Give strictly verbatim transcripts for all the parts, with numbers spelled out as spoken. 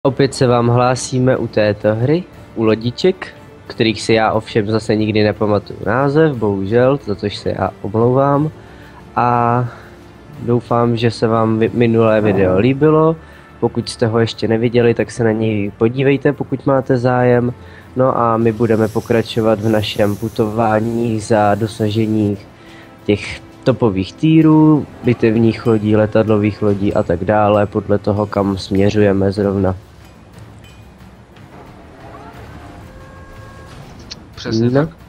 Opět se vám hlásíme u této hry, u lodiček, kterých si já ovšem zase nikdy nepamatuju název, bohužel, za což se já omlouvám. A doufám, že se vám minulé video líbilo. Pokud jste ho ještě neviděli, tak se na něj podívejte, pokud máte zájem. No a my budeme pokračovat v našem putování za dosažení těch topových týrů, bitevních lodí, letadlových lodí a tak dále, podle toho, kam směřujeme zrovna. Přesně no. tak.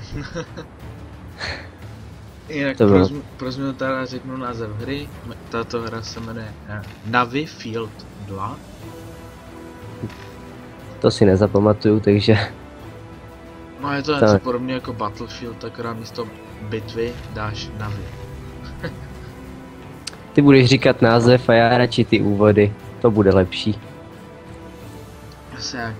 Jinak To pro, pro změnu teda řeknu název hry. Tato hra se jmenuje Navy Field dva. To si nezapamatuju, takže... No je to něco tak podobně jako Battlefield, akorát místo bitvy dáš Navy. Ty budeš říkat název a já radši ty úvody. To bude lepší. Asi jak.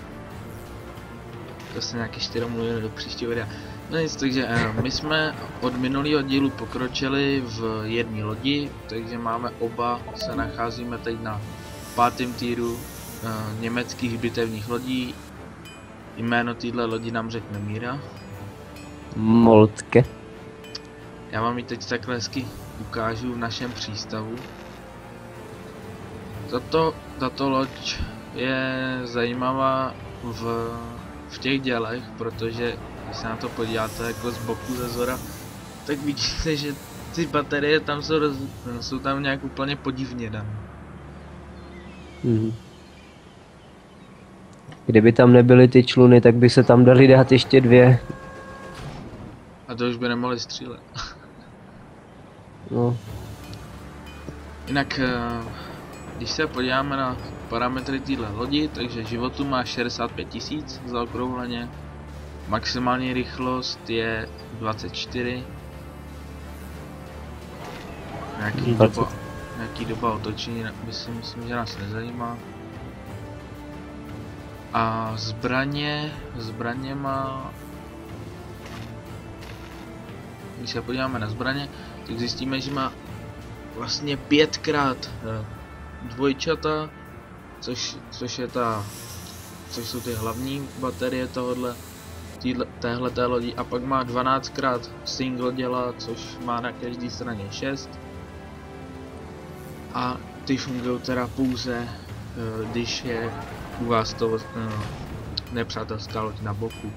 To se nějaký čtyřomluvili do příštího videa. No nic, takže uh, my jsme od minulého dílu pokročili v jedné lodi, takže máme oba, se nacházíme teď na pátém týru uh, německých bitevních lodí. Jméno téhle lodi nám řekne Míra. Moltke. Já vám ji teď takhle hezky ukážu v našem přístavu. Tato, tato loď je zajímavá v, v těch dělech, protože když se na to podíváte jako z boku ze zora, tak vidíte, že ty baterie tam jsou, roz, jsou tam nějak úplně podivně dané. Mhm. Kdyby tam nebyly ty čluny, tak by se tam dali dát ještě dvě. A to už by nemohli střílet. No. Jinak, když se podíváme na parametry téhle lodi, takže životu má šedesát pět tisíc zaokrouhleně. Maximální rychlost je dvacet čtyři. Nějaký doba, nějaký doba otočení by si myslím, že nás nezajímá. A zbraně, zbraně má... Když se podíváme na zbraně, tak zjistíme, že má vlastně pětkrát dvojčata, což, což je ta, což jsou ty hlavní baterie tohodle, téhleté lodi, a pak má dvanáctkrát single děla, což má na každé straně šest. A ty fungují teda pouze, když je u vás to uh, nepřátelská loď na boku.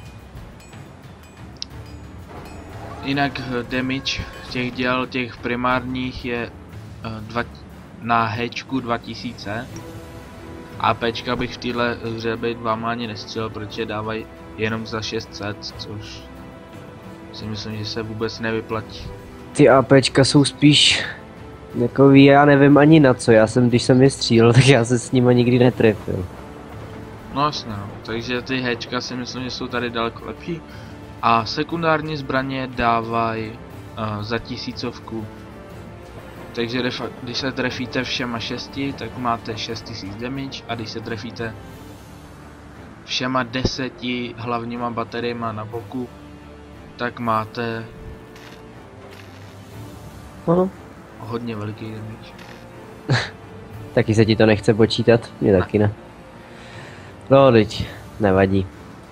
Jinak damage těch děl, těch primárních je uh, dva, na hečku dva tisíce. APčka bych v téhle hře být vám ani nestřelil, protože dávají jenom za šest set, což si myslím, že se vůbec nevyplatí. Ty APčka jsou spíš takový, já nevím ani na co, já jsem, když jsem je střílel, tak já se s nima nikdy netrefil. No jasně, no. Takže ty hečka si myslím, že jsou tady daleko lepší. A sekundární zbraně dávají uh, za tisícovku. Takže když se trefíte všema šesti, tak máte šest tisíc damage, a když se trefíte všema deseti hlavníma bateriema na boku, tak máte Ano. hodně veliký damage. Taky se ti to nechce počítat? Mně taky ne. No teď, nevadí.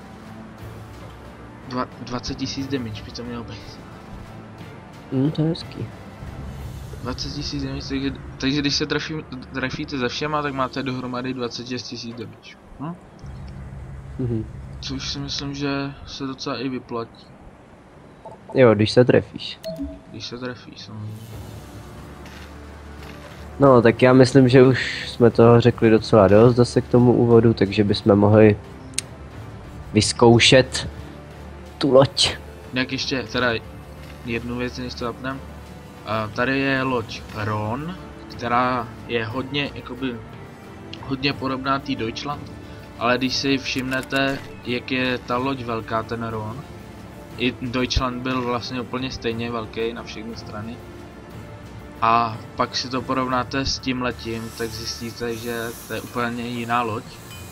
Dva, dvacet tisíc damage by to mělo být. Hm, to je hezký. dvacet tisíc damage, takže, takže když se trefí, trefíte ze všema, tak máte dohromady dvacet šest tisíc damage. Hm? Mhm. Což si myslím, že se docela i vyplatí. Jo, když se trefíš. Když se trefíš, samozřejmě. No, tak já myslím, že už jsme toho řekli docela dost zase k tomu úvodu, takže bychom mohli vyzkoušet tu loď. Jak ještě teda jednu věc, než to zapnem. Uh, tady je loď Ron, která je hodně, jakoby, hodně podobná té Deutschland, ale když si všimnete, jak je ta loď velká, ten Ron, i Deutschland byl vlastně úplně stejně velký na všechny strany. A pak si to porovnáte s tím letím, tak zjistíte, že to je úplně jiná loď.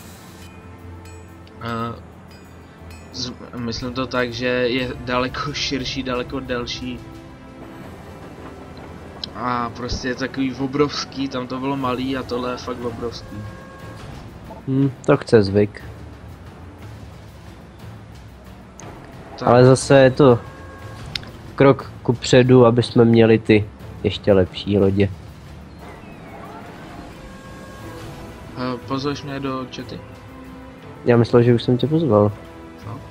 Uh, z, myslím to tak, že je daleko širší, daleko delší. A prostě je takový obrovský, tam to bylo malý a tohle je fakt obrovský. Hm, to chce zvyk. Tak. Ale zase je to krok ku předu, aby jsme měli ty ještě lepší lodě. Uh, pozveš mě do chaty? Já myslel, že už jsem tě pozval. Fakt?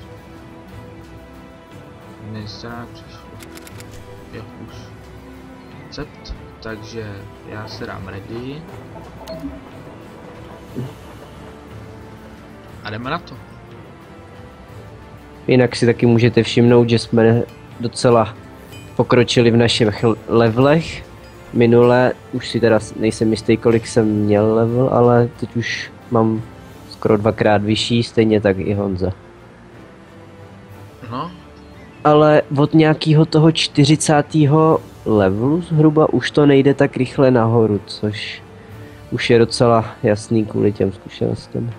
Nejste nám přišlo. Jo, už. Recept, takže já se dám ready. A jdeme na to. Jinak si taky můžete všimnout, že jsme docela pokročili v našich levelech. Minule, už si teda nejsem jistý, kolik jsem měl level, ale teď už mám skoro dvakrát vyšší, stejně tak i Honza. No. Ale od nějakého toho čtyřicátého levelu zhruba už to nejde tak rychle nahoru, což už je docela jasný kvůli těm zkušenostem.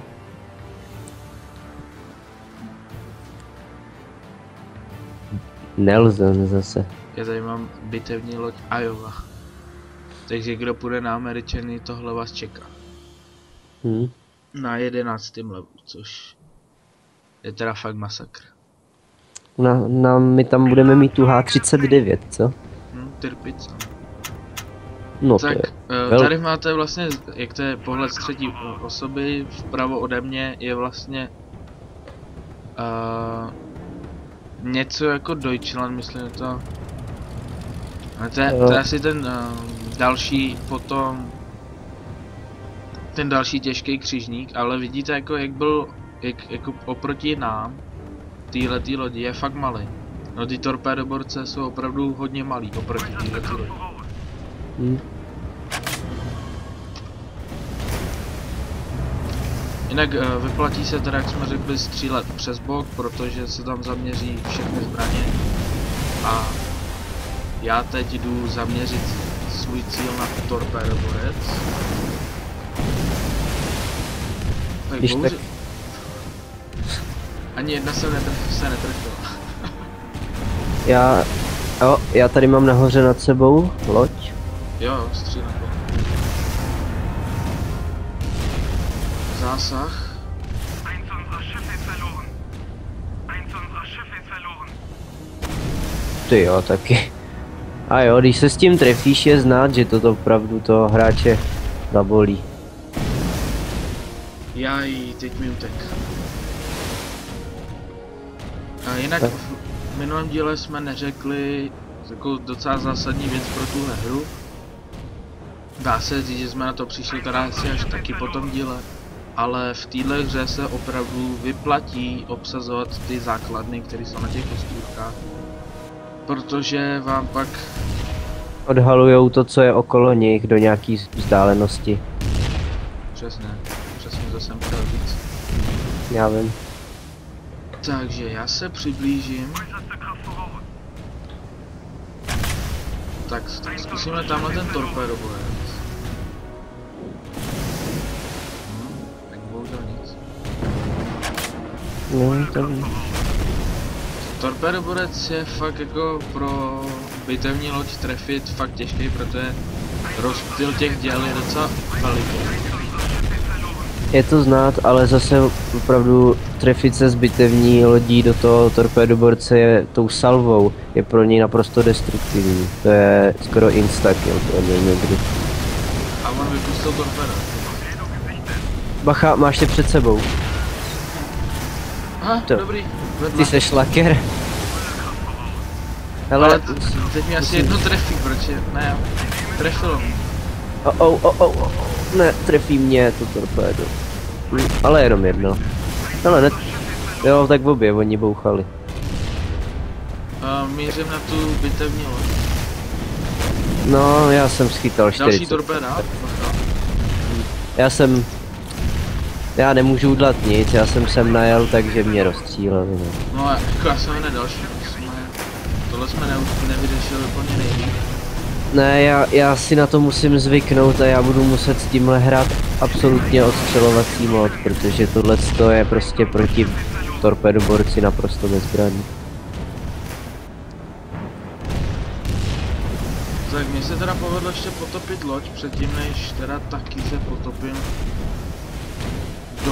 Nelze zase. Já tady mám bitevní loď Iowa. Takže kdo půjde na Američany, tohle vás čeká. Hmm. Na jedenáctém levelu, což je teda fakt masakr. Na, na, my tam budeme mít tu H třicet devět, co? Hm, Tirpica. No Tak, to je. uh, tady máte vlastně, jak to je pohled z třetí osoby, vpravo ode mě je vlastně uh, něco jako Deutschland, myslím to. A to je, to je asi ten uh, další potom, ten další těžký křižník, ale vidíte jako jak byl, jak, jako oproti nám, týhletý lodi je fakt malý. No ty torpédoborce jsou opravdu hodně malý oproti týhletý lodi. Hmm. Jinak uh, vyplatí se teda, jak jsme řekli, střílet přes bok, protože se tam zaměří všechny zbraně. A já teď jdu zaměřit svůj cíl na torpédoborec. Tak Když bohužel... tak... Ani jedna se, netrf, se netrefila. Já... Jo, já tady mám nahoře nad sebou loď. Jo, střílím to. Zásah. Ty jo, taky. A jo, když se s tím trefíš, je znát, že toto opravdu toho hráče zabolí. Jaj, teď mi utek. A jinak tak. v minulém díle jsme neřekli takovou docela zásadní věc pro tuhle hru. Dá se říct, že jsme na to přišli teda asi až taky po tom díle. Ale v téhle hře se opravdu vyplatí obsazovat ty základny, které jsou na těch postůvkách. Protože vám pak Odhalujou to, co je okolo nich do nějaký vzdálenosti. Přesně, přesně to jsem chtěl říct. Já vím. Takže já se přiblížím. Tak, tak zkusíme tamhle ten torpédoborec. Hmm, tak bohužel nic. No, to... Torpédoborec je fakt jako pro bitevní loď trefit fakt těžký, protože rozptyl těch děl je docela veliký. Je to znát, ale zase opravdu trefit se z bitevní lodí do toho torpédoborce je tou salvou, je pro něj naprosto destruktivní. To je skoro insta-kill pro něj někdy. A on vypustil torpédo. Bacha, máš tě před sebou. Aha, to. Dobrý. Vedla. Ty seš laker. Hele, ale teď mi asi jedno trefí, proč je, ne, trefilo mě. O, o, o, o, o, ne, trefí mě to torpédo. Hm, ale jenom jedno. Ale ne, jo, tak obě, oni bouchali. Uh, mířím na tu bitevní loď. No, já jsem schytal čtyřicet. Další torpéda? Já jsem... Já nemůžu udělat nic, já jsem sem najel, takže mě rozstříleli. No, no jako já jsem hned další. Jsme, tohle jsme ne, nevyřešili úplně nejvíc. Ne, já, já si na to musím zvyknout a já budu muset s tímhle hrát absolutně odstřelovací mod, protože tohle je prostě proti torpédoborci naprosto bezbranný. Tak mně se teda povedlo ještě potopit loď předtím, než teda taky se potopím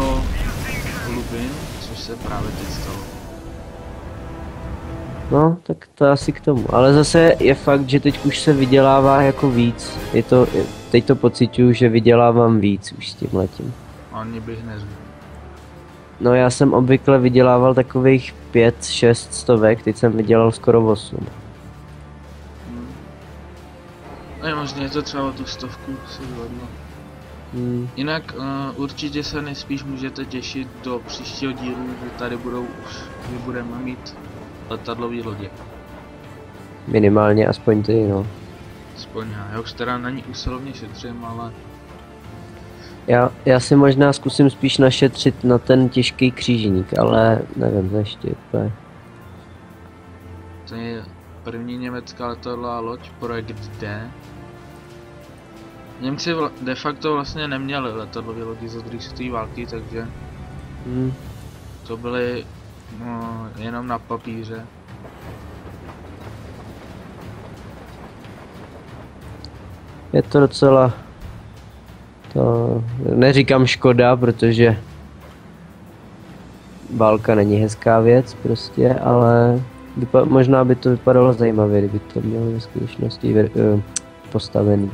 Twin, což se právě teď stalo. No, tak to asi k tomu. Ale zase je fakt, že teď už se vydělává jako víc. Je to, teď to pociťuju, že vydělávám víc už s tím letím. Ani bych neřekl. No já jsem obvykle vydělával takových pět, šest stovek, teď jsem vydělal skoro osm. Hmm. A je možné, to třeba tu stovku se vyvedlo. Hmm. Jinak uh, určitě se nejspíš můžete těšit do příštího dílu, že tady budou už, že budeme mít letadlové lodě. Minimálně aspoň ty, no. Aspoň já, já už teda na ní usilovně šetřím, ale... Já, já si možná zkusím spíš našetřit na ten těžký křížník, ale nevím, to ještě úplně. To je první německá letadlová loď, projekt D. Němci de facto vlastně neměli letadlové lodi za druhé světové války, takže Hmm. to byly no, jenom na papíře. Je to docela... To neříkám škoda, protože válka není hezká věc prostě, ale vypa- možná by to vypadalo zajímavě, kdyby to mělo ve skutečnosti uh, postavený.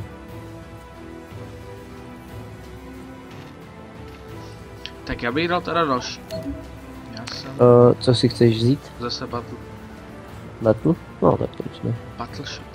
Tak já bych dal teda další. Já jsem Uh, co si chceš vzít? zase Battle, Battle? No tak to už ne. Battleship.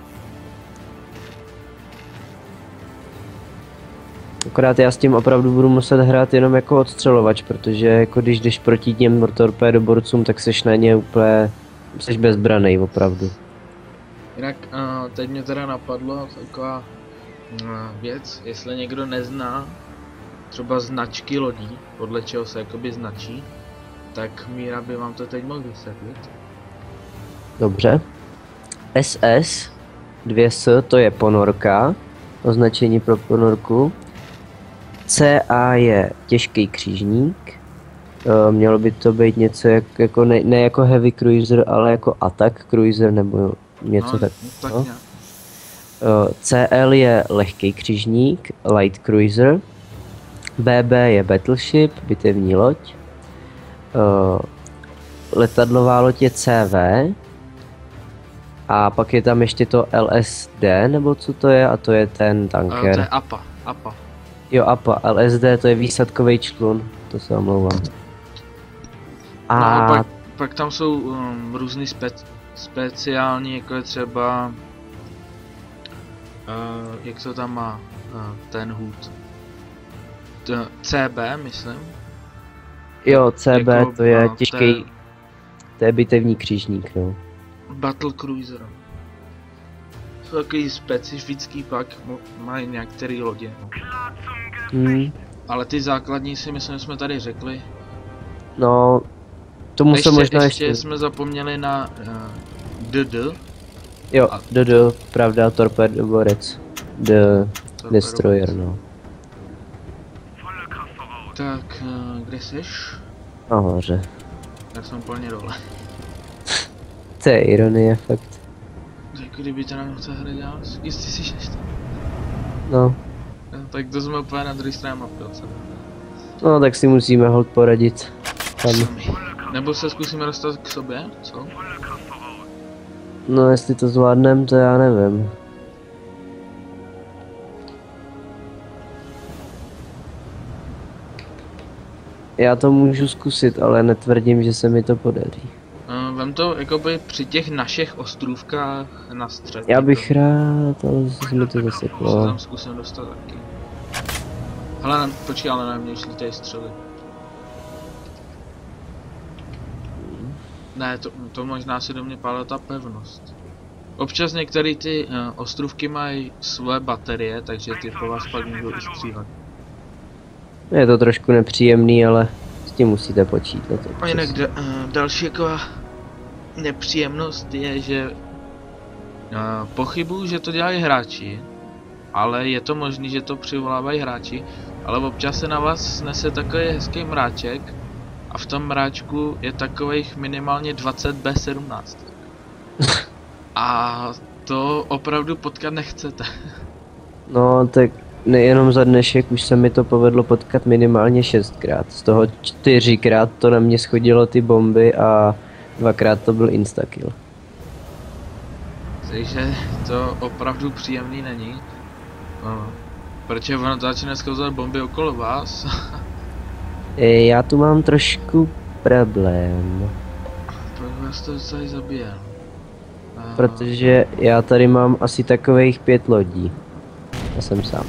Akorát já s tím opravdu budu muset hrát jenom jako odstřelovač, protože jako když jdeš proti těm torpédoborcům, tak seš na ně úplně, seš bezbranej opravdu. Jinak uh, teď mě teda napadlo taková uh, věc, jestli někdo nezná třeba značky lodí, podle čeho se jakoby značí, tak Míra by vám to teď mohl vysvětlit. Dobře. S S dvě S to je ponorka, označení pro ponorku. C A je těžký křížník. E, mělo by to být něco jak, jako ne, ne jako heavy cruiser, ale jako attack cruiser nebo něco no, tak. tak no. nějak. E, C L je lehký křížník, light cruiser. B B je battleship, bitevní loď. E, letadlová loď je C V. A pak je tam ještě to L S D, nebo co to je, a to je ten Uh, tanker. to je A P A, A P A. Jo, A P A, L S D to je výsadkový člun, to se omlouvám. A No a pak, pak tam jsou um, různý spe, speciální, jako je třeba, uh, jak to tam má uh, ten hůd. T- C B, myslím. jo, C B jako, to je no, těžký, to je to je bitevní křížník, no. Battle Cruiser. Jsou takový specifický, pak mo- mají některé lodě. No. Hmm. Ale ty základní si myslím, že jsme tady řekli. No, tomu Ještě, se možná ještě ještě... jsme zapomněli na uh, D D. Jo, a- D D, pravda, torpédoborec. The Destroyer, no. Tak, uh, kde seš? Nahoře. Já jsem úplně dole. To je ironie, fakt. Tak kdyby teda mohl se hry dělat, jistě jsi šest. No, No, tak to jsme úplně na druhé straně mapy od sebe. no tak si musíme hold poradit. Tam. Sami. Nebo se zkusíme dostat k sobě, co? No, jestli to zvládnem, to já nevím. Já to můžu zkusit, ale netvrdím, že se mi to podaří. Uh, vem to jakoby při těch našich ostrůvkách na střed. Já bych rád, ale zase mi to Se zaseklo. tam zkusím dostat taky. Hele, ne, počkej, ale na mě šli tady střely. Ne, to, to možná si do mě pálila ta pevnost. Občas některé ty uh, ostrůvky mají svoje baterie, takže ty po vás pak můžou i střílet. Je to trošku nepříjemný, ale s tím musíte počítat. A jinak da, uh, další taková nepříjemnost je, že uh, pochybuju, že to dělají hráči, ale je to možný, že to přivolávají hráči, ale občas se na vás snese takový hezký mráček a v tom mráčku je takových minimálně dvacet B sedmnáct. A to opravdu potkat nechcete. No, tak nejenom za dnešek už se mi to povedlo potkat minimálně šestkrát. Z toho čtyřikrát to na mě schodilo ty bomby a dvakrát to byl instakill. Takže to opravdu příjemný není. No, protože ono začne sklouzat bomby okolo vás. E, já tu mám trošku problém. Proč vás to docela zabije? A... Protože já tady mám asi takových pět lodí. Já jsem sám.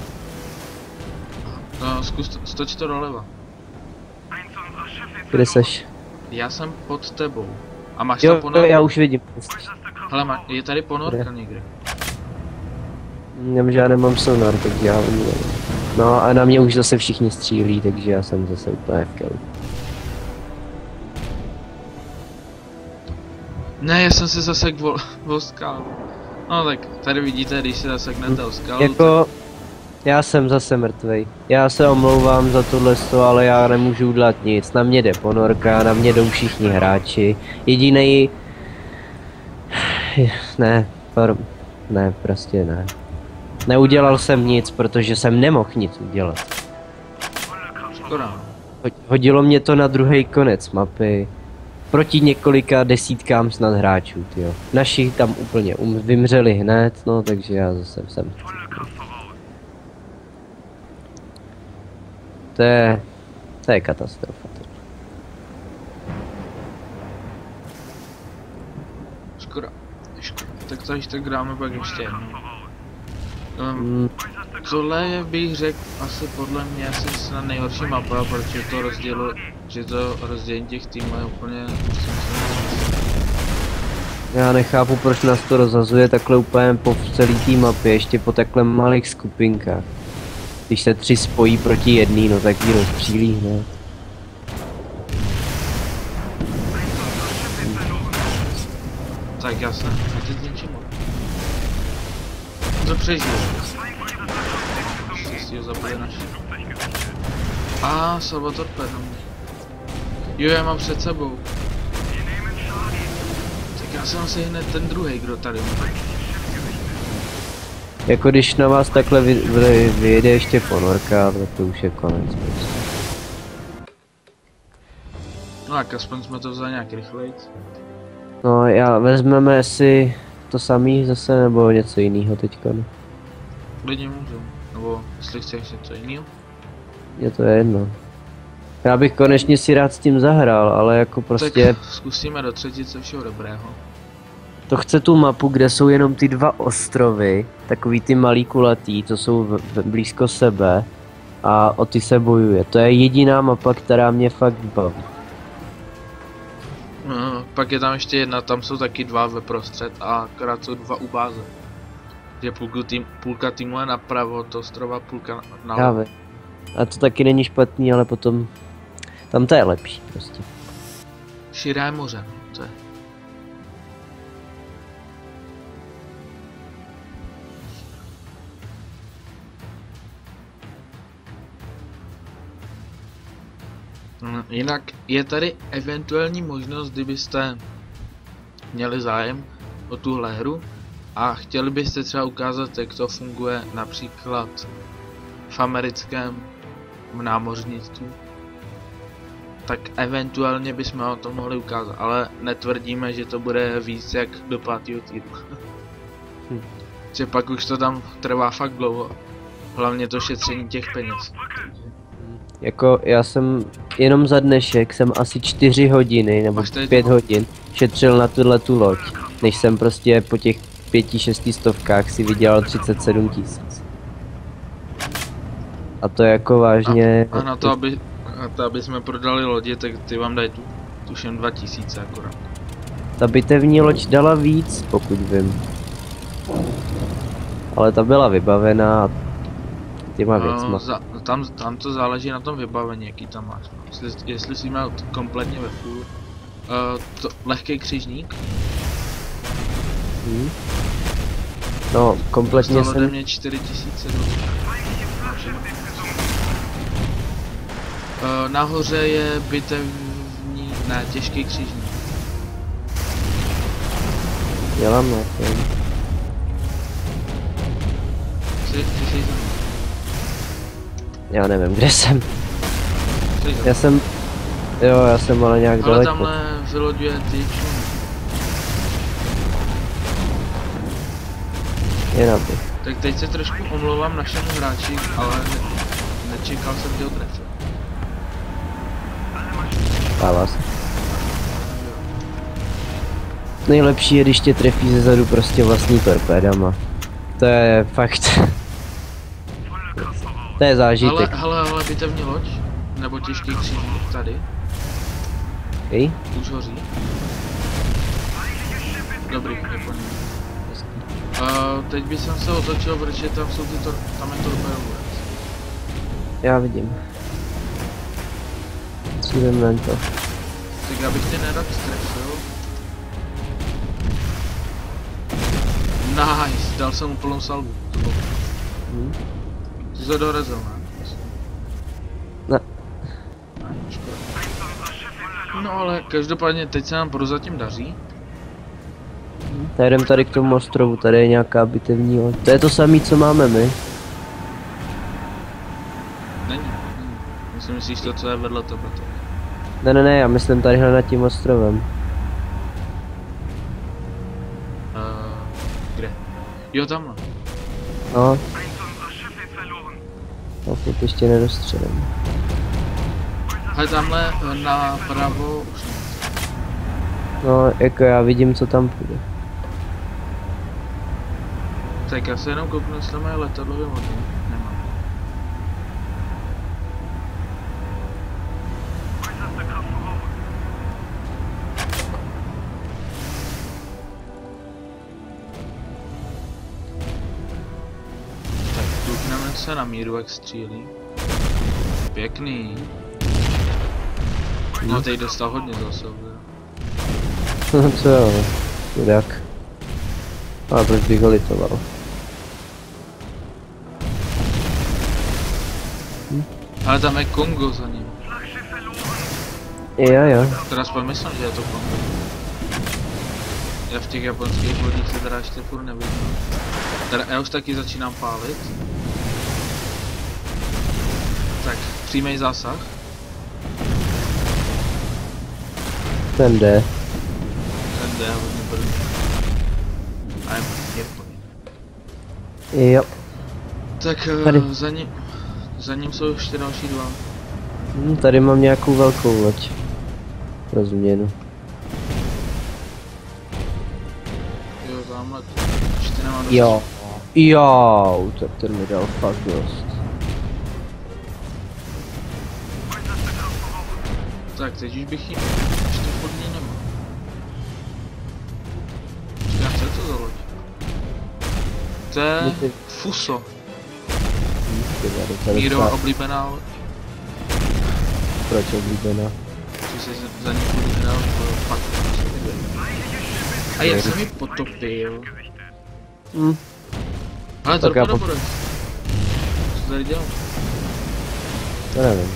No, zkus, stoč to doleva. Kde seš? Já jsem pod tebou. A máš Jo, tam ponorku? já už vidím. Hele, má, je tady ponorka někde. Já nemám sonar, takže já nevím. No a na mě už zase všichni střílí, takže já jsem zase úplně v kelu. Ne, já jsem se zasek o, o skálu. No tak, tady vidíte, když se zaseknete o skalu, Jako, já jsem zase mrtvej. Já se omlouvám za tohle, ale já nemůžu udělat nic. Na mě jde ponorka, na mě jdou všichni hráči. Jedinej... Ne, par... ne, prostě ne. Neudělal jsem nic, protože jsem nemohl nic udělat. tak škoda. Hodilo mě to na druhý konec mapy. Proti několika desítkám snad hráčů, tyjo. Naši tam úplně um, vymřeli hned, no takže já zase jsem. To je... To je katastrofa. Škoda. Škoda. Tak to ještě tak dáme pak ještě jednou. Um, Mm, tohle je, bych řekl, asi podle mě asi snad nejhorší mapa, protože to rozdělu, že to rozdělení těch týmů je úplně... já nechápu, proč nás to rozhazuje takhle úplně po celý té mapě, ještě po takhle malých skupinkách. Když se tři spojí proti jedný, no tak ji rozstřílí hned. Tak jasně, a teď něčím. To přežil. Si ho zabili naši. A Salvator pět na mě. Jo, já mám před sebou. Tak já jsem asi hned ten druhý, kdo tady má. Jako když na vás takhle vy, vy, vyjede ještě ponorka, tak to už je konec. Prostě. No tak aspoň jsme to vzali nějak rychlejc. No já vezmeme si to samý zase, nebo něco jiného teďka. No. Klidně můžu. Nebo jestli chceš něco jiného. Mně to je jedno. Já bych konečně si rád s tím zahrál, ale jako prostě... Tak zkusíme do třetice všeho dobrého. To chce tu mapu, kde jsou jenom ty dva ostrovy, takový ty malý kulatý, to jsou v, v, blízko sebe a o ty se bojuje. To je jediná mapa, která mě fakt baví. No, pak je tam ještě jedna, tam jsou taky dva ve prostřed a akorát jsou dva u báze. Že půlku tým, půlka týmu je napravo od ostrova, půlka na Já vím. A to taky není špatný, ale potom... Tam to je lepší prostě. Širé moře, to je. No, jinak je tady eventuální možnost, kdybyste měli zájem o tuhle hru a chtěli byste třeba ukázat, jak to funguje například v americkém námořnictvu, tak eventuálně bychom vám to mohli ukázat, ale netvrdíme, že to bude víc jak do pátého týdnu. Hm. Že pak už to tam trvá fakt dlouho, hlavně to šetření těch peněz. Jako já jsem jenom za dnešek jsem asi čtyři hodiny nebo pět hodin šetřil na tuhle tu loď, než jsem prostě po těch pěti, šesti stovkách si vydělal třicet sedm tisíc. A to je jako vážně... A, a na to, aby, na to, aby jsme prodali lodě, tak ty vám dají tu, tuším dva tisíce akorát. Ta bitevní loď dala víc, pokud vím. Ale ta byla vybavená těma věcma. No, za, tam, tam to záleží na tom vybavení, jaký tam máš. No. Jestli, jestli jsi měl kompletně ve full. Uh, to, lehký křižník. Hmm. No, kompletně jsem... jsem... ode mě čtyři tisíce do... Uh, nahoře je bitevní, ne, těžký křižník. Dělám na to. Jsi, ty jsi tam. Já nevím, kde jsem. Jsi Já jsem... Jo, já jsem ale nějak Ale daleko. tamhle vyloďuje ty čluny. Je na ty. Tak teď se trošku omlouvám našemu hráči, ale ne, nečekal jsem, že ho trefil. Stává se. Nejlepší je, když tě trefí ze zadu prostě vlastní torpédama. To je fakt. To je Ale, zážitek. hele, hele, bitevní loď, nebo těžký křížník tady, Hej? už hoří. Dobrý, je po něm. Uh, teď bych se otočil, protože tam jsou ty tor tam je torpédovec. Já vidím. Cílem na to. Tak já bych tě nerad strefil. Nice, dal jsem mu plnou salvu. Hmm. Ty se dorazil, ne? Ne. Ne, škoda. No ale každopádně teď se nám prozatím daří. Já jdem tady k tomu ostrovu, tady je nějaká bitevní loď. To je to samé, co máme my. Není, není. Myslím, myslíš to, co je vedle tebe. To. Ne, ne, ne, já myslím tadyhle nad tím ostrovem. Uh, kde? Jo, tamhle. No. No, furt ještě nedostřelím. Ale tamhle napravo už ne. No, jako já vidím, co tam půjde. Tak já se jenom kouknu, jestli mají letadlově lodi. Nemám. Tak, koukneme se na míru, jak střílí. Pěkný. No teď dostal hodně zásob. No co jo, chudák. Ale proč bych ho litoval? Ale tam je Kongo za ním. Jo, jo. Teda aspoň myslím, že je to Kongo. Já v těch japonských lodích se teda ještě furt nevidím. Teda já už taky začínám pálit. Tak, přímej zásah. Ten jde. Ten jde hodně první. A je, je plný. Jo. Tak Tady. uh, za ním, za ním jsou ještě další dva. Hm, tady mám nějakou velkou loď. Pro změnu. Jo, tamhle. Ještě nemám dost. Jo. Jo, tak ten mi dal fakt dost. Tak, teď už bych jim ještě pod ní nemohl. Počkej, co je to za loď? To je Myslí- Fuso. Míro Mírova oblíbená loď. Proč oblíbená? Že se za- za ní budu dál pak. A já jsem ji potopil. Hm. Ale Tak to já dopadlo po- bude. Co tady dělám? To nevím.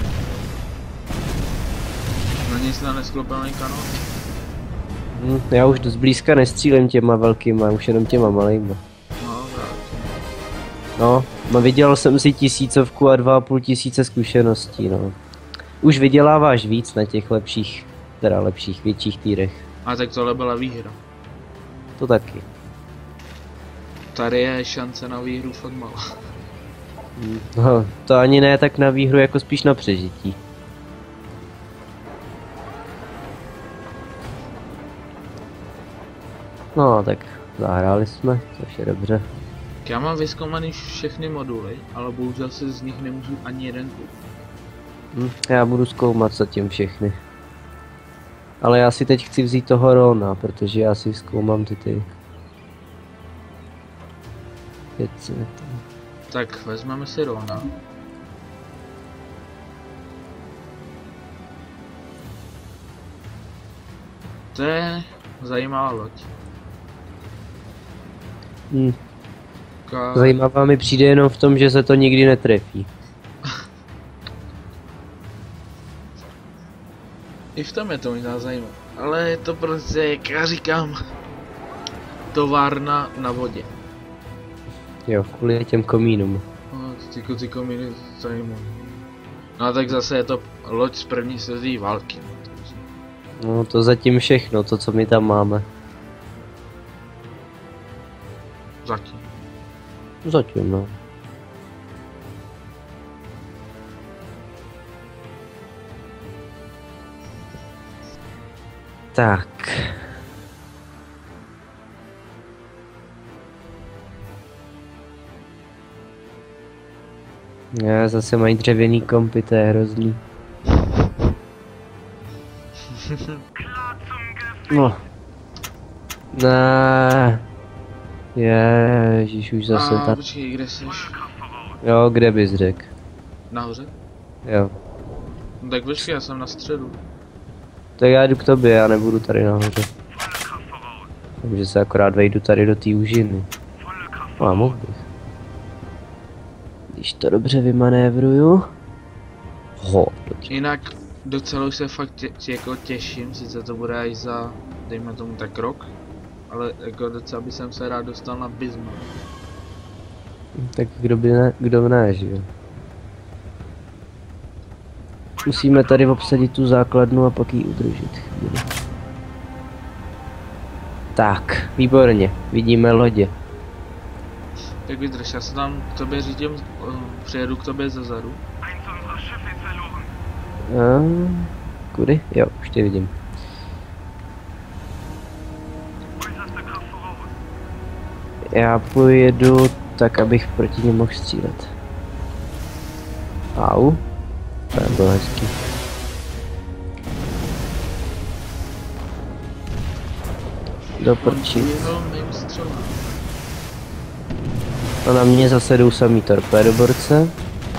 Na něj se nesklopený kanón. Hm, já už dost blízka nestřílím těma velkýma, už jenom těma malýma. No, rád. No, no viděl jsem si tisícovku a dva a půl tisíce zkušeností, no. Už vyděláváš víc na těch lepších, teda lepších, větších týrech. A tak tohle byla výhra. To taky. Tady je šance na výhru fakt malá. Hm, no, to ani ne tak na výhru, jako spíš na přežití. No, tak zahráli jsme, což je dobře. Já mám vyzkoumaný všechny moduly, ale bohužel se z nich nemůžu ani jeden koupit. Hm, já budu zkoumat zatím všechny. Ale já si teď chci vzít toho Rona, protože já si zkoumám ty ty. Věci. Tak, vezmeme si Rona. To je zajímavá loď. Hm. Ka... Zajímavá mi přijde jenom v tom, že se to nikdy netrefí. I v tom je to možná zajímavé. Ale je to prostě, jak já říkám, továrna na vodě. Jo, kvůli těm komínům. No, Tyko, tyko mini zajímavé. No a tak zase je to loď z první světové války. No, takže... No to zatím všechno, to co my tam máme. Zatím. Zatím, no. Tak. Já zase mají dřevěný kompy, to je hrozný. No. Ne. Ježíš, už zase A ta... počkej, kde jsi? Jo, kde bys řekl? Nahoře? Jo. No tak počkej, já jsem na středu. Tak já jdu k tobě, já nebudu tady nahoře. Takže se akorát vejdu tady do té úžiny. No a mohl bych. Když to dobře vymanévruju. Ho, dobře. Jinak docela už se fakt tě, tě, jako těším, sice to bude až za, dejme tomu tak rok, ale jako docela by jsem se rád dostal na Bismarck. Tak kdo by ne, kdo ne, že jo. Musíme tady obsadit tu základnu a pak ji udržet chvíli. Tak, výborně, vidíme lodě. Tak vydrž, já se tam k tobě řídím, uh, přijedu k tobě zezadu. A, kudy? Jo, už tě vidím. Já pojedu tak, abych proti něm mohl střílet. Au. To bylo hezký. Do prčí. A na mě zase jdou samý torpédoborce.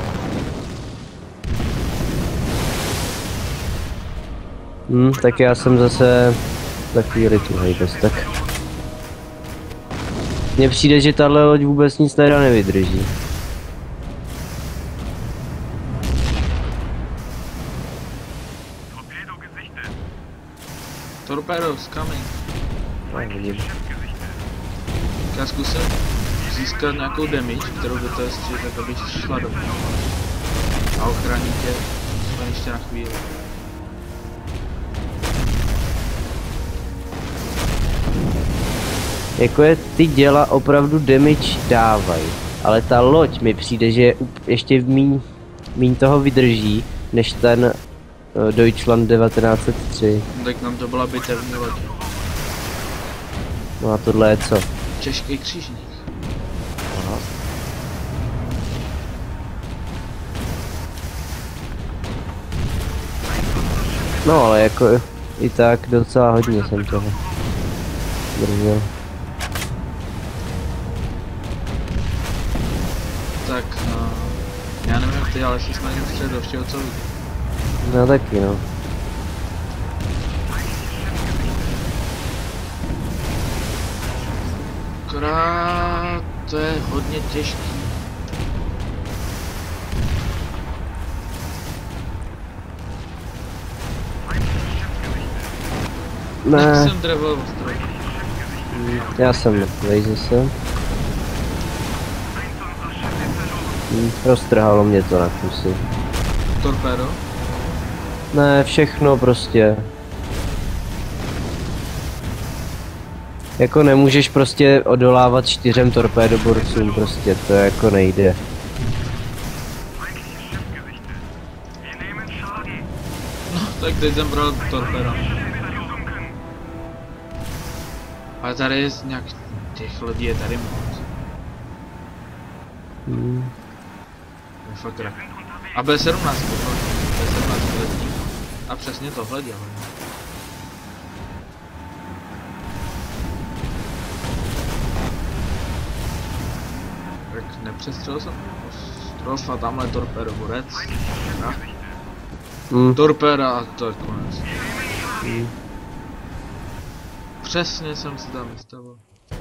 Hm, tak já jsem zase za chvíli tu hejbes, tak. Mně přijde, že tahle loď vůbec nic teda nevydrží. Torpedos coming. Vidím. Já zkusím získat nějakou damage, kterou do té střílet, tak abych šla domů. A ochrání tě aspoň ještě na chvíli. Jako je, ty děla opravdu damage dávají, ale ta loď mi přijde, že ještě míň, míň toho vydrží, než ten uh, Deutschland devatenáct set tři. No, tak nám to byla bitevní loď. No a tohle je co? Český křižník. Aha. No ale jako i tak docela hodně jsem toho držel. Tak, uh, já nevím jak ty, ale si snažím střelit do všeho, co vidím. No taky no. Akorát to je hodně těžký. Ne. Jsem drevo ostrov. Já jsem mrtvej zase. Hm, roztrhalo mě to na kusy. Torpédo? Ne, všechno prostě. Jako nemůžeš prostě odolávat čtyřem torpédoborcům, prostě to jako nejde. No, tak teď jsem bral torpédo. Ale tady je nějak těch lodí je tady moc. Hmm. Je fakt rak. A B sedmnáct, B sedmnáct letní. A přesně tohle dělá. Tak nepřestřelil jsem ostrov a tamhle torpédoborec. Hmm. Torpéda a to je konec. Hmm. Přesně jsem si tam vystavil.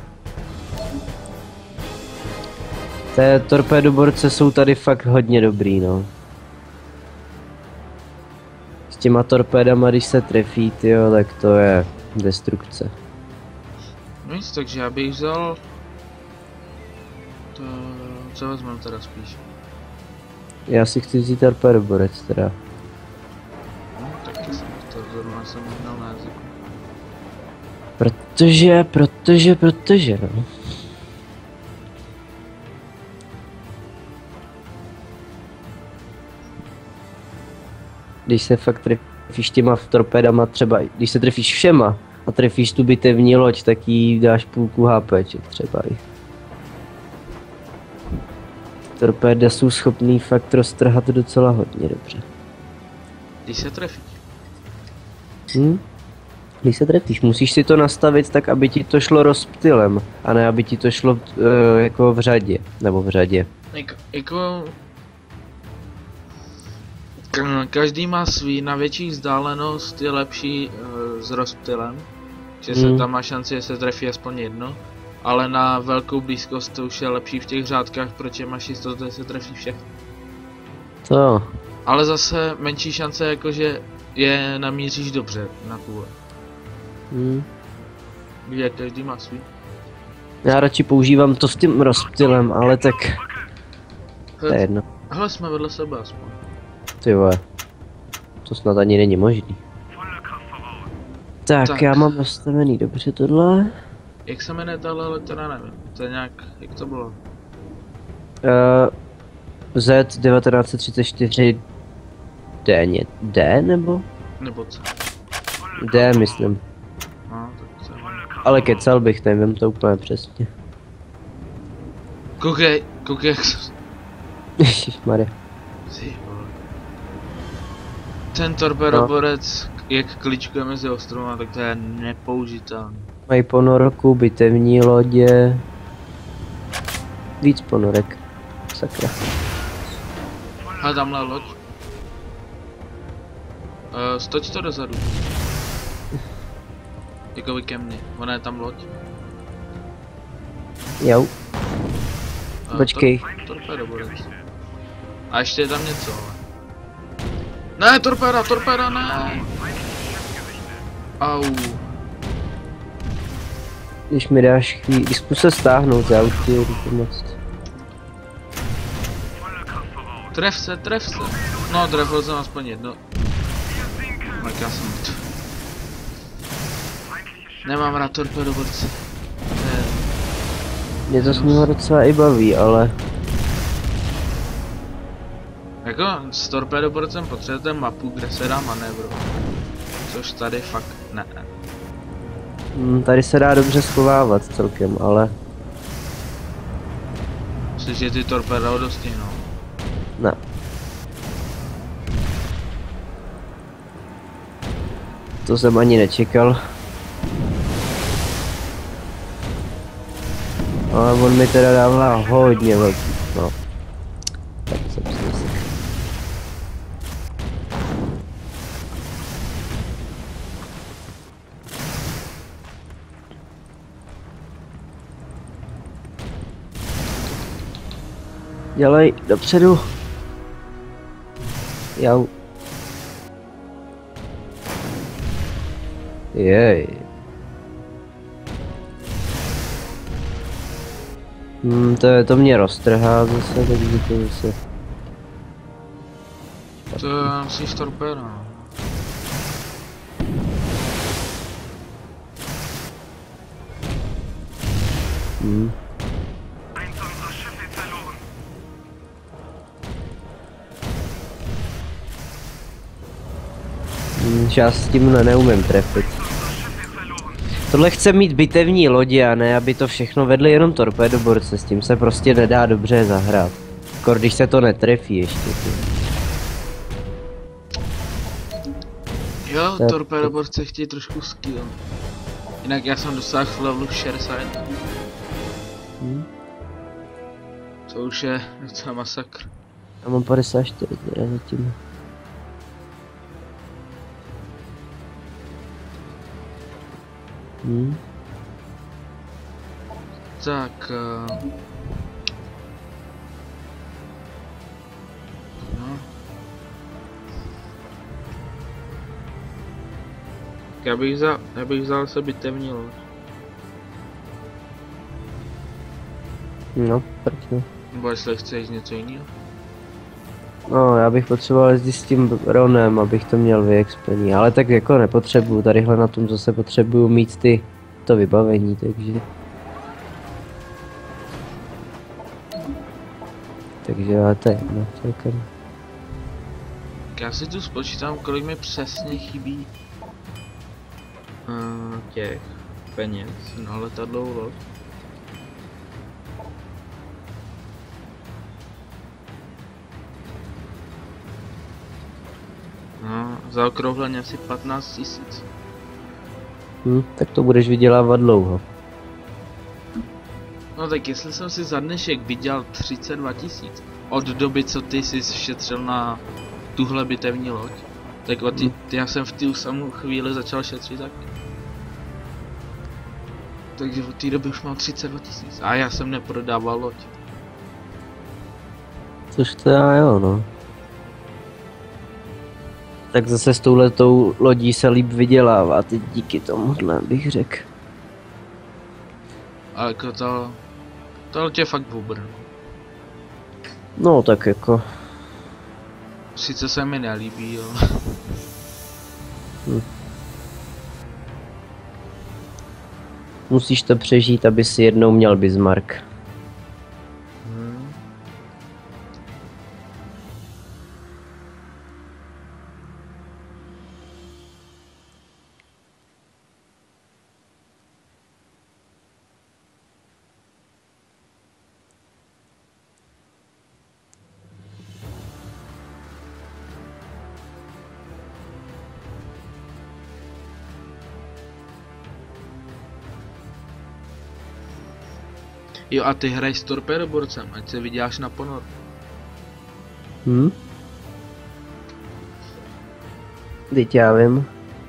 Té torpédoborce jsou tady fakt hodně dobrý, no. S těma torpédama, když se trefí, tyjo, tak to je destrukce. No nic, takže já bych vzal... To... Co vezmeme teda spíš? Já si chci vzít torpédoborec teda. No, taky jsem to zrovna jsem měl na jazyku. Protože, protože, protože, no. Když se fakt trefíš těma torpédama třeba, když se trefíš všema a trefíš tu bitevní loď, tak jí dáš půlku HPček třeba i. Torpéda jsou schopný fakt roztrhat docela hodně dobře. Když se trefí. Hm? Když se trefíš, musíš si to nastavit tak, aby ti to šlo rozptylem, a ne aby ti to šlo uh, jako v řadě, nebo v řadě. Jak, jako... Ka- Každý má svý, na větší vzdálenost je lepší uh, s rozptylem, že se Hmm. tam má šanci, že se trefí aspoň jedno, ale na velkou blízkost to už je lepší v těch řádkách, protože máš jistotu, že se trefí všechno. To. Ale zase menší šance jakože je namíříš dobře na tu. Hm. Že každý má svý. Já radši používám to s tím rozptylem, ale tak to je Hele, jedno. hele, jsme vedle sebe aspoň. Ty vole. To snad ani není možný. Tak, Tak. já mám nastavený dobře tohle. Jak se jmenuje tahle lektera, nevím. To je nějak, jak to bylo? Uh, Z devatenáct třicet čtyři D, ně, D nebo? Nebo co? D myslím. No, tak to je. Ale kecal bych, nevím to úplně přesně. Koukej, koukej jak se... Ježišmarja. Ty vole. Ten torpedoborec, jak kličkuje mezi ostrovama, tak to je nepoužitelný. Mají ponorku, bitevní lodě. Víc ponorek. Sakra. A tamhle loď. Uh, stoč to dozadu. Jakoby ke mně, ona je tam loď. Jo. Uh, Počkej. Tor torpedoborec. A ještě je tam něco, ale. Ne, torpéda, torpéda, ne! Au. Když mi dáš chvíli, zkus se stáhnout, já už ti jdu pomoct. Tref se, tref se. No, trefil jsem aspoň jedno. Tak já jsem tu. Nemám rád torpedoborce. Ne. Mě to s ním docela i baví, ale Jako s torpedoborcem potřebujete mapu, kde se dá manévrovat. Což tady fakt ne. hm, tady se dá dobře schovávat celkem, ale Myslíš, že ty torpéda ho dostihnou? ne. To jsem ani nečekal. Ale on mi teda dává hodně velký, no. Tak jsem si myslel. Dělej, dopředu. Jau. Jej. Hmm, to, je, to mě roztrhá zase, takže to zase. To je musíš torpéda. No. Hmm. Hmm, já s tímhle neumím trefit. Tohle chce mít bitevní lodi a ne, aby to všechno vedly jenom torpédoborce, s tím se prostě nedá dobře zahrát. Kor když se to netrefí ještě. Ty. Jo, Tak. torpédoborce chtějí trošku skill. Jinak já jsem dosáhl levelu šedesát. Hmm. To už je docela masakr. Já mám padesát čtyři teda zatím. Hmm. Tak. Uh... No. Já bych vzal, já bych vzal se bitevní loď. No, proč ne? Nebo jestli chceš něco jiného. No, já bych potřeboval jezdit s tím Ronem, abych to měl vyexpený, ale tak jako nepotřebuju, tadyhle na tom zase potřebuju mít ty, to vybavení, takže... Takže ale to je jedno, celkem. Já si tu spočítám, kolik mi přesně chybí uh, těch peněz na letadlovou loď. No, zaokrouhleně asi patnáct tisíc. Hm, tak to budeš vydělávat dlouho. No tak jestli jsem si za dnešek vydělal třicet dva tisíc od doby, co ty jsi šetřil na tuhle bitevní loď, tak od ty, ty já jsem v tu samou chvíli začal šetřit tak. Takže od té doby už mám třicet dva tisíc a já jsem neprodával loď. Což to já jo, no. Tak zase s touhletou lodí se líp vydělává, teď díky tomuhle bych řekl. A jako to... To tě fakt bubr. No tak jako... Sice se mi nelíbí, jo. Hm. Musíš to přežít, aby si jednou měl Bismarck. Hmm. Jo a ty hraj s torpédoborcem, ať se vyděláš na ponor. Hm? Teď já vím.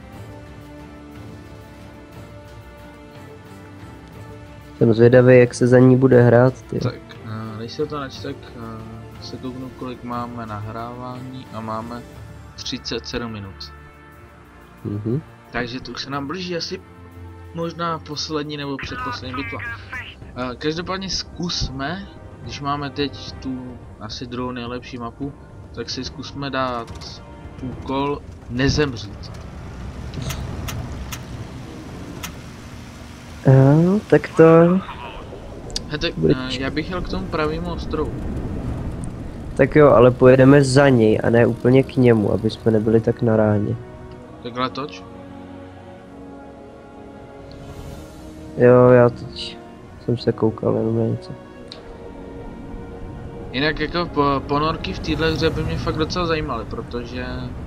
Jsem zvědavý, jak se za ní bude hrát, ty. Tak, než se to nač, tak se kouknu, kolik máme nahrávání a máme třicet sedm minut. Mhm. Takže to už se nám blíží asi možná poslední nebo předposlední bitva. Každopádně zkusme, když máme teď tu asi druhou nejlepší mapu, tak si zkusme dát úkol nezemřít. No, tak to... He, tak, já bych jel k tomu pravému ostrovu. Tak jo, ale pojedeme za něj a ne úplně k němu, aby jsme nebyli tak na ráně. Takhle toč? Jo, já teď jsem se koukal jenom na něco. Jinak jako po, ponorky v téhle hře by mě fakt docela zajímaly, protože...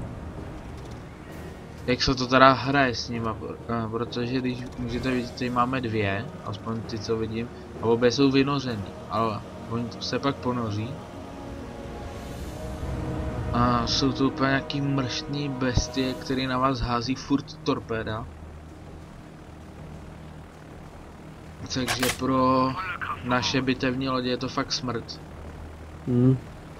Jak se to teda hraje s nima, protože když můžete vidět, tady máme dvě, aspoň ty co vidím, a obě jsou vynořený, ale oni se pak ponoří. A jsou to úplně nějaký mrštní bestie, který na vás hází furt torpéda. Takže pro naše bitevní lodě je to fakt smrt. Hmm.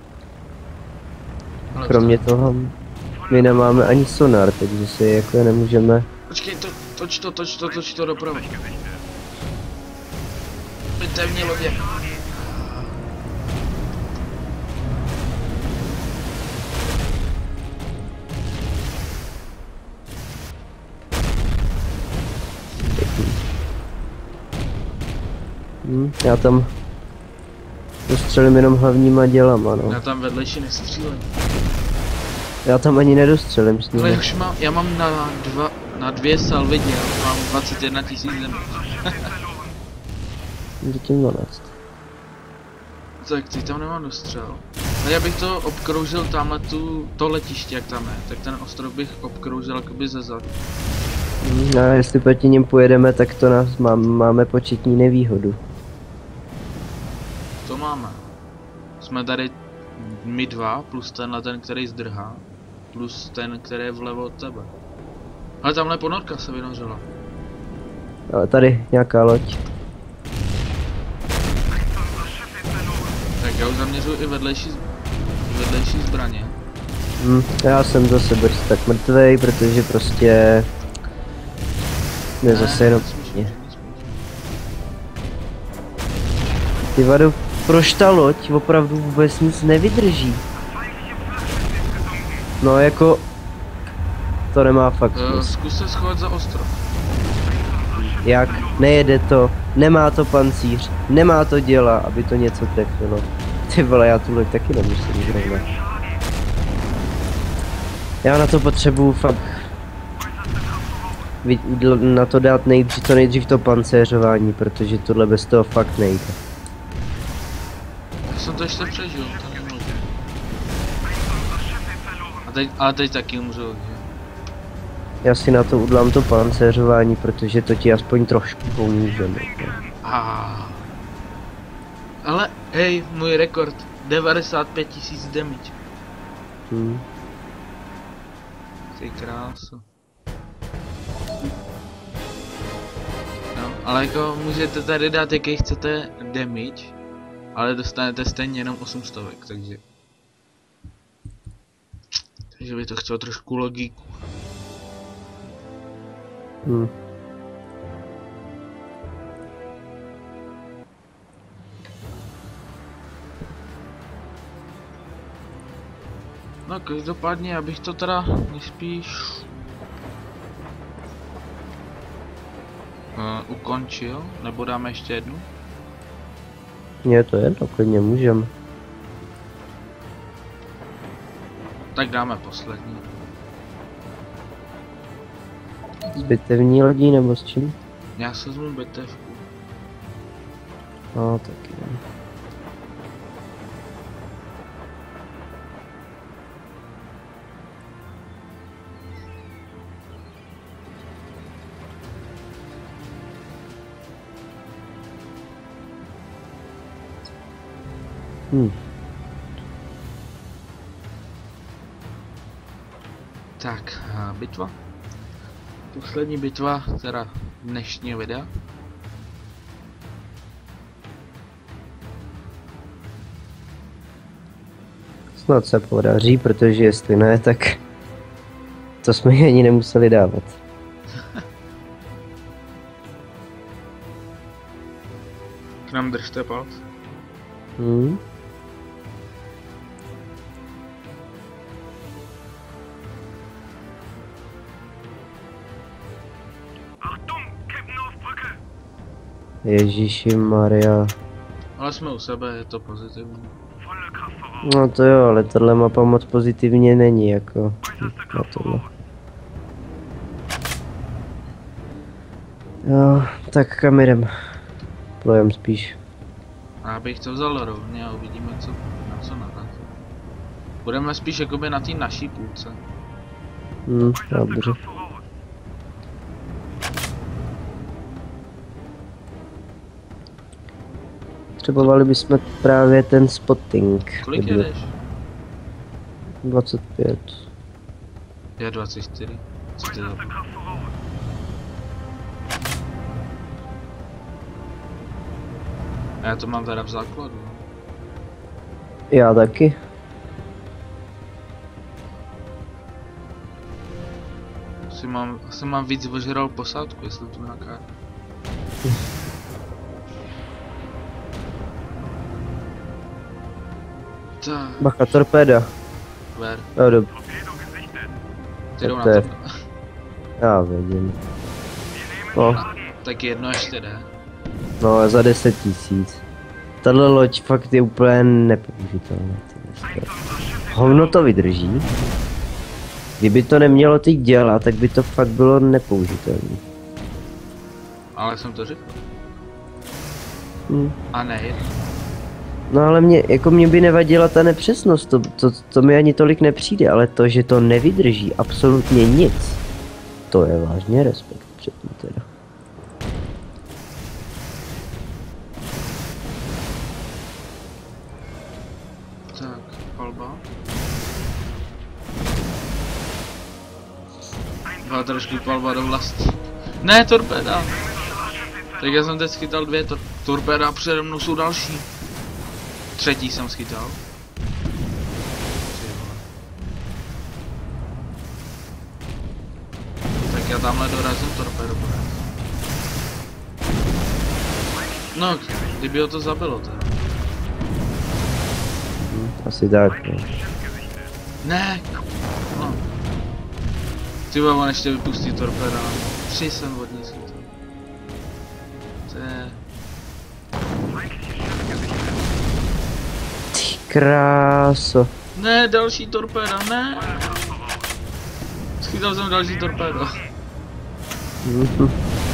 Kromě toho, my nemáme ani sonar, takže si jako nemůžeme... Počkej, to, toč to, toč to, toč to doprava. Bitevní lodě. Hmm, já tam dostřelím jenom hlavníma dělama, no. Já tam vedlejší nestřílím. Já tam ani nedostřelím s ním. Ale už mám, já mám na dva, na dvě salvy děl, mám dvacet jedna tisíc zemí. Zatím dvanáct. Tak teď tam nemám dostřel. No já bych to obkroužil tamhle tu, to letiště, jak tam je, tak ten ostrov bych obkroužil jakoby ze zad. Hmm, a jestli proti ním pojedeme, tak to nás má, máme početní nevýhodu. To máme. Jsme tady my dva, plus tenhle ten, který zdrhá, plus ten, který je vlevo od tebe. Ale tamhle ponorka se vynořila. Ale tady nějaká loď. Tak já už zaměřuji i vedlejší, i vedlejší zbraně. Hmm, já jsem zase brz tak mrtvej, protože prostě... Ne, zase jenom... Ty vado, proč ta loď opravdu vůbec nic nevydrží? No jako... To nemá fakt Uh, smysl. zkus se schovat za ostrov. Jak? Nejede to, nemá to pancíř, nemá to děla, aby to něco trefilo. Ty vole, já tu loď taky nemusím zrovna. Já na to potřebuju fakt... na to dát nejdřív, to nejdřív to pancéřování, protože tohle bez toho fakt nejde. Já jsem to ještě přežil, to nemůžu. A teď, ale teď taky umřel, že? Já si na to udlám to pancéřování, protože to ti aspoň trošku pomůže. Ah. Ale hej, můj rekord, devadesát pět tisíc damage. Hmm. Ty krásu. No, ale jako můžete tady dát jaký chcete damage, ale dostanete stejně jenom osm stovek, takže... Takže by to chtělo trošku logiku. Hmm. No každopádně, já bych to teda nejspíš uh, ukončil, nebo dáme ještě jednu? Mně to jedno, klidně můžem. Tak dáme poslední. S bitevní lodí nebo s čím? Já se vezmu bitevku. No taky ne. Hmm. Tak, a bitva. Poslední bitva, teda dnešního videa. Snad se podaří, protože jestli ne, tak to jsme ani nemuseli dávat. K nám držte palc. Hmm. Ježíši Maria. Ale jsme u sebe, je to pozitivní. No to jo, ale tahle mapa moc pozitivně není, jako na tohle. Jo, tak kam jdem? Plojem spíš. A já bych to vzal rovně a uvidíme, co, na co narazí. Budeme spíš jakoby na té naší půlce. Hm, dobře. Potřebovali bychom právě ten spotting. Kolik jedeš? dvacet pět. Já dvacet čtyři. Co ty za... A já to mám teda v základu. Já taky. Asi mám, asi mám víc ožral posádku, jestli to nějaká. Tak. Bacha, torpéda. Ver. Jo, dobře. Ty jdou na to je- to. Já vidím. No, Tak jedno ještě jde. no za deset tisíc. Tahle loď fakt je úplně nepoužitelná. ty vole. Hovno to vydrží. Kdyby to nemělo teď dělat, tak by to fakt bylo nepoužitelné. Ale jsem to řekl. Hm. A ne, No ale mě, jako mě by nevadila ta nepřesnost, to, to, to mi ani tolik nepřijde, ale to, že to nevydrží absolutně nic, to je vážně respekt před tím teda. tak, palba. Byla trošku palba do vlasti. Ne, torpéda! Tak já jsem teď schytal dvě tor torpéda a přede mnou jsou další. Třetí jsem schytal. Tak já tamhle dorazím torpédu. No, kdyby ho to zabilo teda. Hm, asi tak, no. Ne! No. Ty babo, než tě vypustí torpéda. Tři jsem vodní skýtl. To je... Ty kráso. Ne, další torpéda, ne! Schytal jsem další torpédo. Mhm.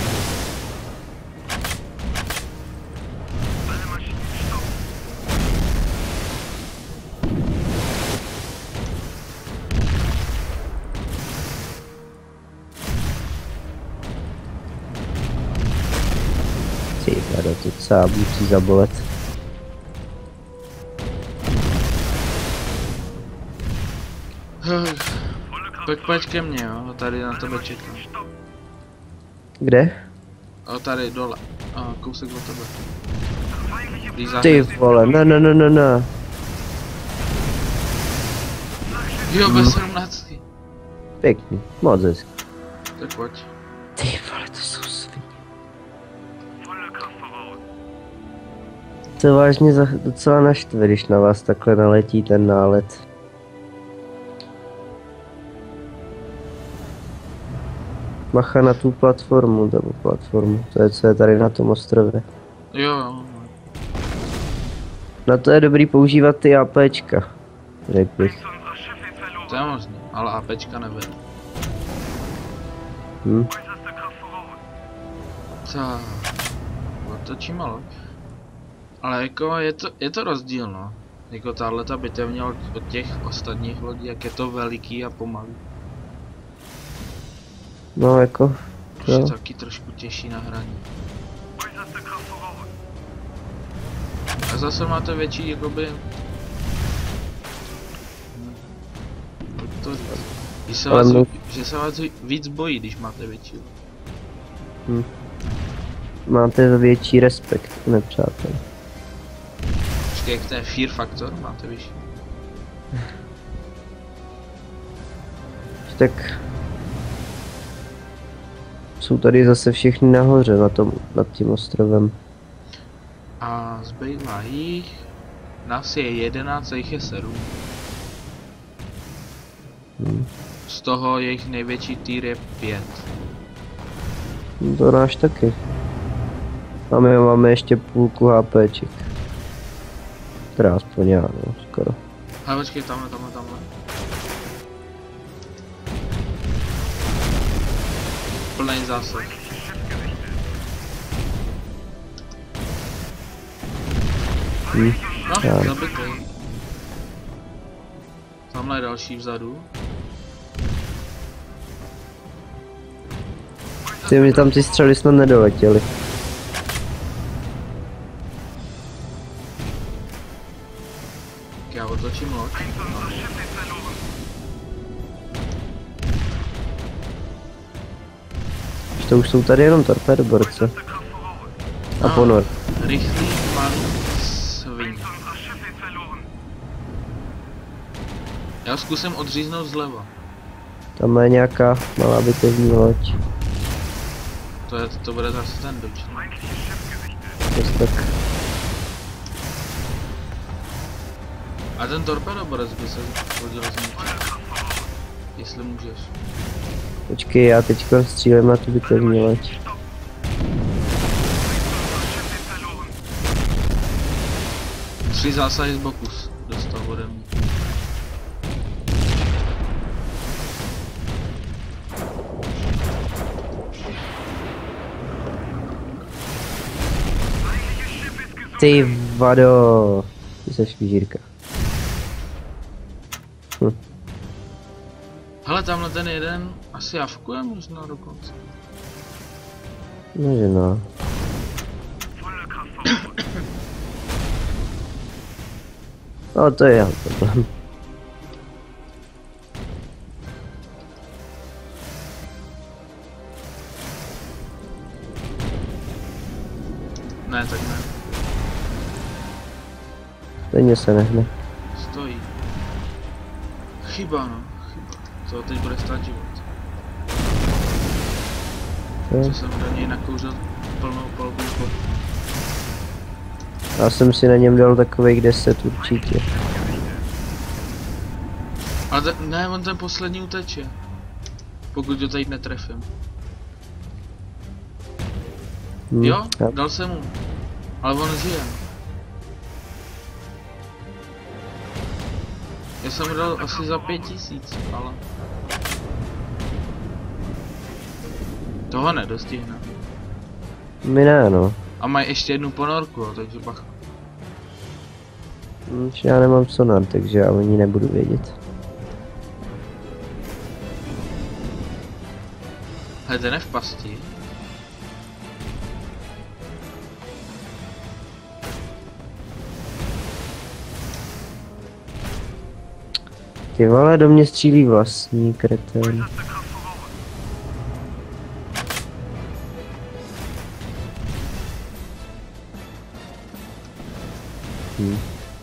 Ty vado, to docela musí zabolet. Tak pojď ke mně, jo, tady na tebe čekám. Kde? A tady dole. A kousek od tebe. Ty vole, ne, ne, ne, ne, ne. Jo, bez sedmnáctky. Pěkný, moc hezky. Tak pojď. Ty vole, to jsou svině. To vážně za, docela naštve, když na vás takhle naletí ten nálet. Macha na tu platformu, nebo platformu, to je co je tady na tom ostrově. Jo, jo. Na to je dobrý používat ty APčka, řekl bych. To je možné, ale APčka nevede. Hm. Tak, otočíme loď. Ale jako je to, je to rozdíl, no. Jako tahleta bitevně od, od těch ostatních lodí, jak je to veliký a pomalý. No jako, Už je jo. taky trošku těžší na hraní. A zase máte větší, jakoby... Hm. Jak to říct? Že se Ale vás, no- že se vás víc bojí, když máte větší. Hm. Máte větší respekt, nepřátel. Počkej, jak to je fear factor, máte vyšší. Tak jsou tady zase všichni nahoře na tom, nad tím ostrovem. A zbývá jich, nás je jedenáct, a jich je sedm. Hm. Z toho jejich největší týr je pět. No to náš taky. A my máme ještě půlku HPček. Teda aspoň já, no, skoro. Ale počkej, tamhle, tamhle, tamhle. Plný zásah. Hm. No, Já. zabitej. Tamhle je další vzadu. Ty mi tam ty střely snad nedoletěly. Tak já otočím loď. To už jsou tady jenom torpédoborce. A No. ponor. Rychlý pan svině. Já zkusím odříznout zleva. Tam je nějaká malá bitevní loď. To, je, to bude zase ten doč. Just tak. A ten torpedoborec by se hodil zničit. Jestli můžeš. Počkej, já teďka střílím na tu bitevní loď. Tři zásahy z boku dostal ode mě. Ty vado. Ty seš švířírka. Hm. Hele, tamhle ten jeden asi javkuje možná dokonce. No že no. No to je jeho problém. Ne, tak ne. Stejně se nehne. Stojí. Chyba no, chyba. Co teď bude stát život. Jo. Co jsem do něj nakouřil plnou palbu. Já jsem si na něm dal takových deset určitě. A te, ne, on ten poslední uteče. Pokud ho teď netrefím. Hmm, Jo, já- dal jsem mu. Ale on žije. Já jsem mu dal asi za pět tisíc, ale... Toho nedostihne. My ne, no. A mají ještě jednu ponorku, jo, takže bacha. Hm, Já nemám sonar, takže já o ní nebudu vědět. Hele, ten je v pasti. Ty vole, do mě střílí vlastní kretén. Hm.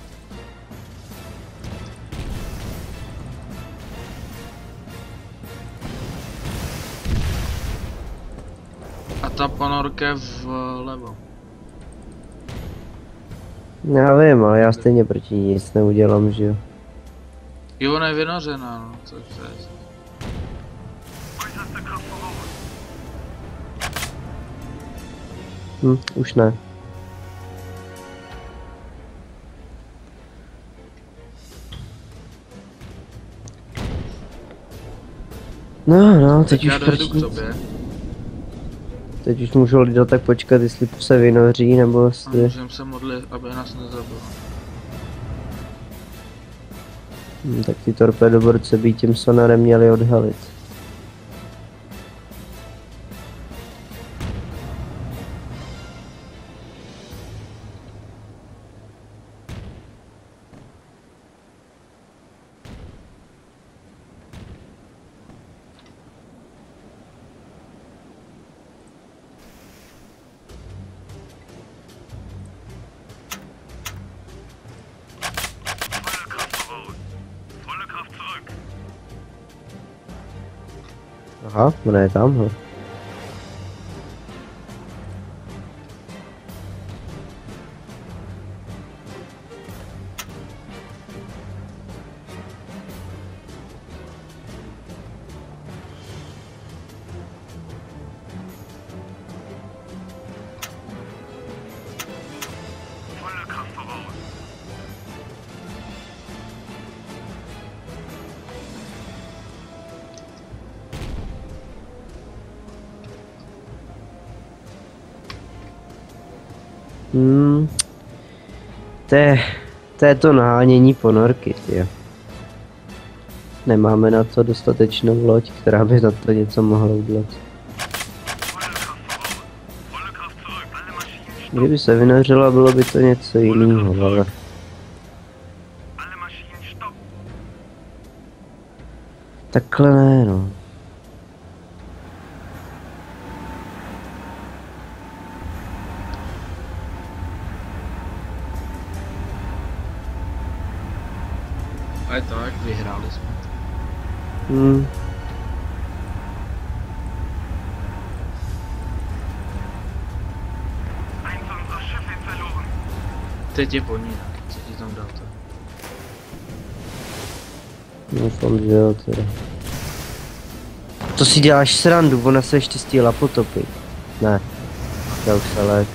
A ta ponorka je vlevo. Já vím, ale já stejně proti ní nic neudělám, že jo. Jo, ona je vynořená, no, což je. Hm, už ne. No, no, teď Tak já už dojdu k proti... tobě. Teď už můžu lidé tak počkat, jestli se vynoří, nebo A jestli... můžeme se modlit, aby nás nezabil. Hm, tak ty torpedoborce by tím sonarem měli odhalit. Aha, ona je tamhle. Hmm. To je, to je to nahánění ponorky, tyjo. Nemáme na to dostatečnou loď, která by na to něco mohla udělat. Kdyby se vynořila, bylo by to něco jiného, ale... Takhle ne, no. A je tak, vyhráli jsme. Hmm. Teď je po ní, co ti tam dal to? Doufám, že jo, teda. To si děláš srandu, ona se ještě stíla potopit. Ne, to už se lék.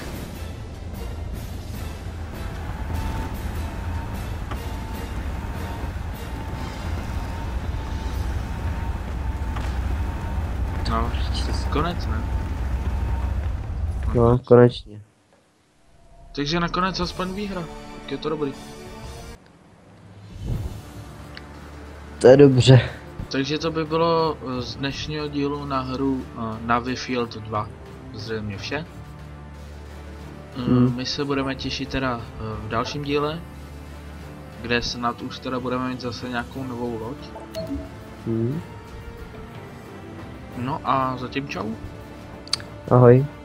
No, konec, ne? No, konečně. Takže nakonec aspoň výhra, tak je to dobrý. To je dobře. Takže to by bylo z dnešního dílu na hru uh, Navifield dva. Zřejmě vše. Um, Hmm. My se budeme těšit teda uh, v dalším díle, kde snad už teda budeme mít zase nějakou novou loď. Hmm. No a zatím čau. Ahoj.